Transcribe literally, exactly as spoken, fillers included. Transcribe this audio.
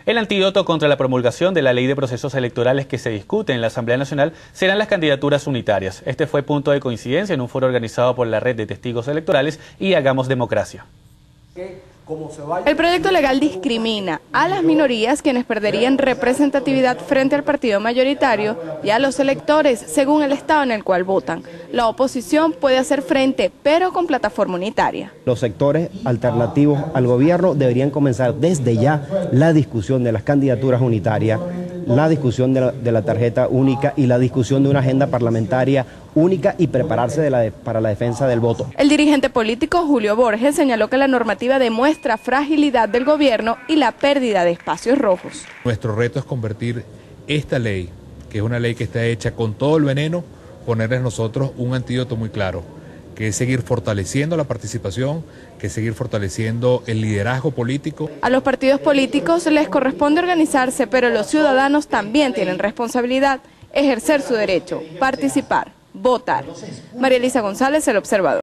El antídoto contra la promulgación de la Ley de Procesos Electorales que se discute en la Asamblea Nacional serán las candidaturas unitarias. Este fue punto de coincidencia en un foro organizado por la Red de Testigos Electorales y Hagamos Democracia. El proyecto legal discrimina a las minorías, quienes perderían representatividad frente al partido mayoritario, y a los electores según el estado en el cual votan. La oposición puede hacer frente, pero con plataforma unitaria. Los sectores alternativos al gobierno deberían comenzar desde ya la discusión de las candidaturas unitarias, la discusión de la, de la tarjeta única y la discusión de una agenda parlamentaria única y prepararse de la de, para la defensa del voto. El dirigente político Julio Borges señaló que la normativa demuestra fragilidad del gobierno y la pérdida de espacios rojos. Nuestro reto es convertir esta ley, que es una ley que está hecha con todo el veneno, ponerles nosotros un antídoto muy claro, que es seguir fortaleciendo la participación, que es seguir fortaleciendo el liderazgo político. A los partidos políticos les corresponde organizarse, pero los ciudadanos también tienen responsabilidad, ejercer su derecho, participar, votar. María Elisa González, El Observador.